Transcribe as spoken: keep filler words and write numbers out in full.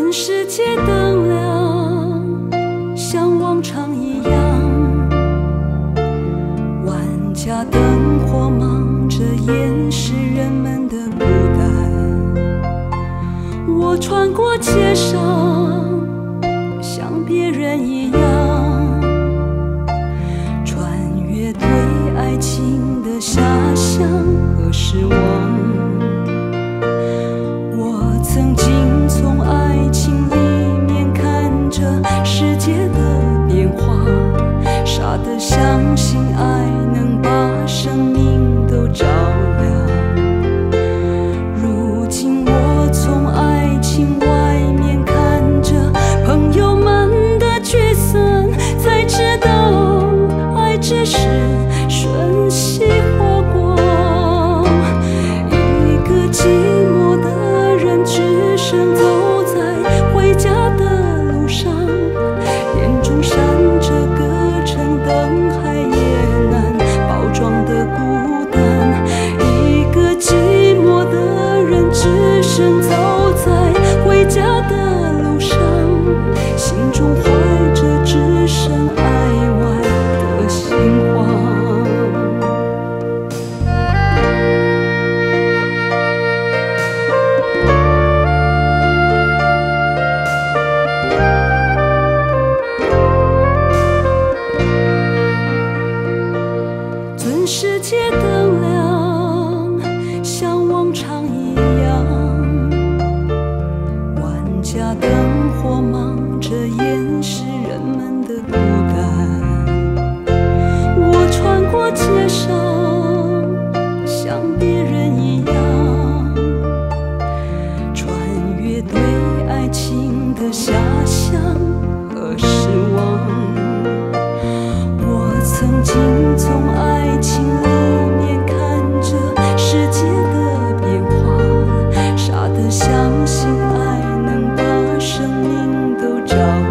尊世界灯亮，像往常一样，万家灯火忙着掩饰人们的孤单。我穿过街上，像别人一样，穿越对爱情的遐想和失望。我曾经从爱情里面看着世界的变化，傻得相信爱能把生命都照亮。如今我从爱情外面看着朋友们的聚散，才知道爱只是瞬息活光。一个寂寞的人只身走在回家的路上，眼中闪着隔成灯海也难包装的孤单。一个寂寞的人只身走在回家的路上，心中怀着只剩爱外的心慌。尊世界灯亮，像往常一样，万家灯火忙着掩饰人们的孤单。我穿过街上，像别人一样，穿越对爱情的遐想和失望。我曾经从爱情里面看着世界的变化，傻得相信爱能把生命都照